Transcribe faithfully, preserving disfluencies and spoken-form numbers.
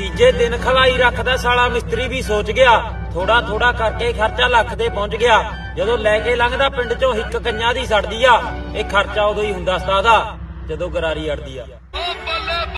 ਤੀਜੇ ਦਿਨ ਖਲਾਈ ਰੱਖਦਾ ਸਾਲਾ ਮਿਸਤਰੀ ਵੀ ਸੋਚ ਗਿਆ, ਥੋੜਾ ਥੋੜਾ ਕਰਕੇ ਖਰਚਾ ਲੱਖ ਤੇ ਪਹੁੰਚ ਗਿਆ। ਜਦੋਂ ਲੈ ਕੇ ਲੰਘਦਾ ਪਿੰਡ ਚੋਂ ਹਿੱਕ ਕੰਨਾਂ ਦੀ ਸੜਦੀ ਆ। ਇਹ ਖਰਚਾ ਉਦੋਂ ਹੀ ਹੁੰਦਾ ਉਸਤਾਦਾ ਜਦੋਂ ਗਰਾਰੀ ਅੜਦੀ ਆ।